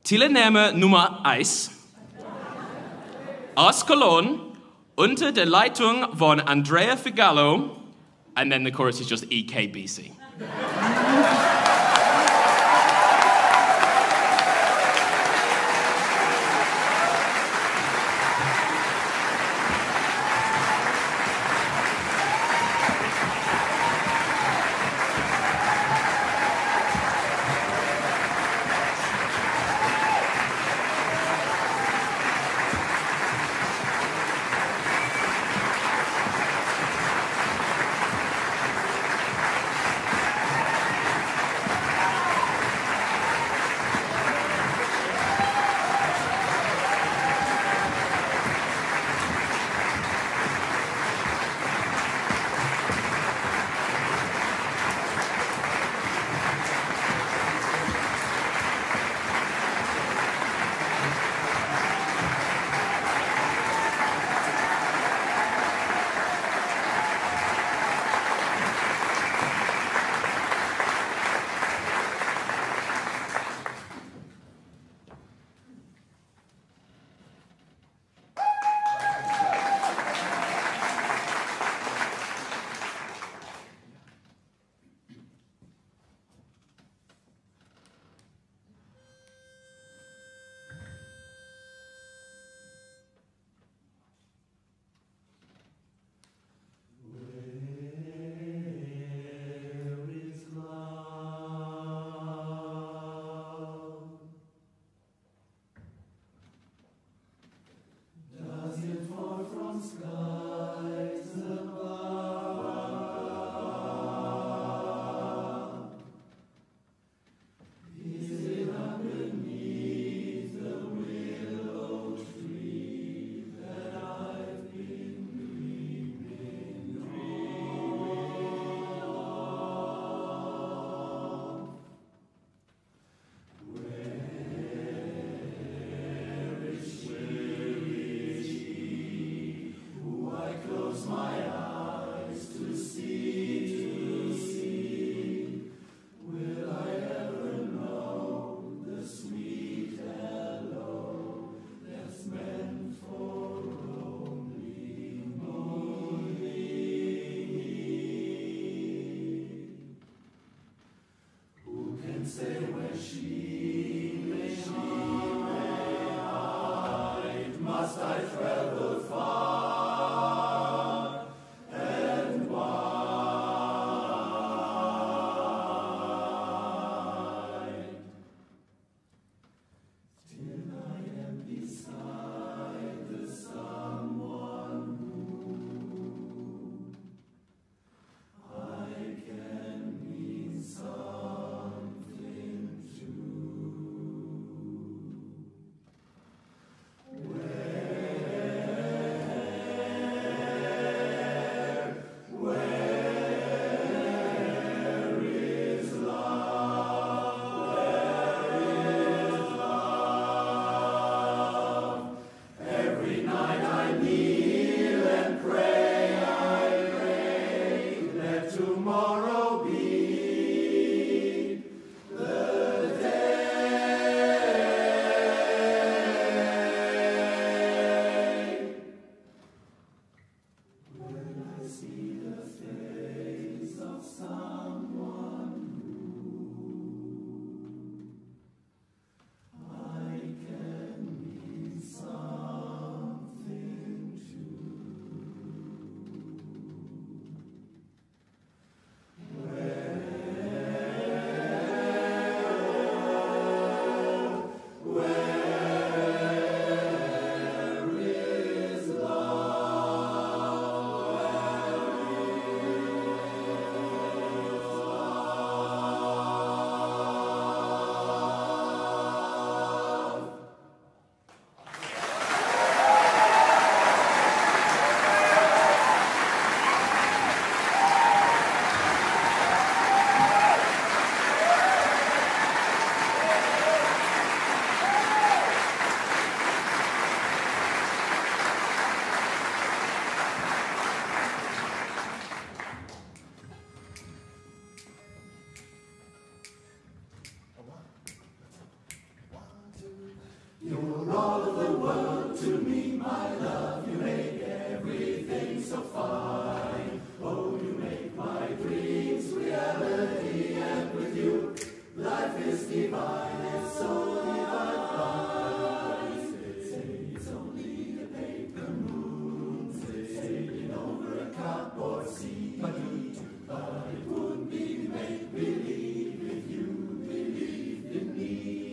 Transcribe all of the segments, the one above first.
Teilnehmer Nummer 1 aus Cologne unter der Leitung von Andrea Figallo, and then the chorus is just EKBC. You're all of the world to me, my love. You make everything so fine. Oh, you make my dreams reality, and with you, life is divine. It's so divine. Say it's only a paper moon, sailing over a cardboard sea. But it wouldn't be make-believe if you believed in me.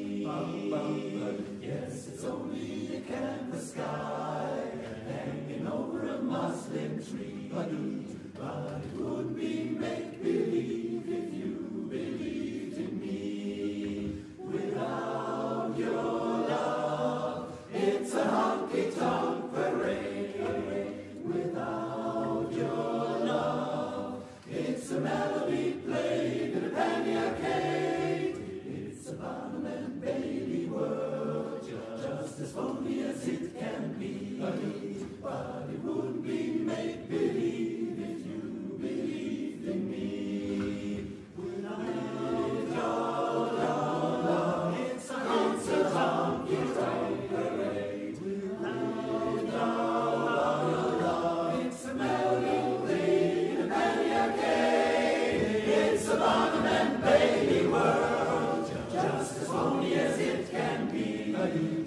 Yes, it's only a canvas sky hanging over a muslin tree. But it wouldn't be make-believe if you believed in me. Without your love, it's a honky-tonk parade. Without your love, it's a melody played in a penny arcade. It's a Barnum and Bailey world, just as phony as it can be. But it wouldn't be make-believe if you believed in me. Without your love, it's a honky-tonk parade. Without your love, it's a melody played in a penny arcade. It's a Barnum and Bailey world, just as phony as it can be.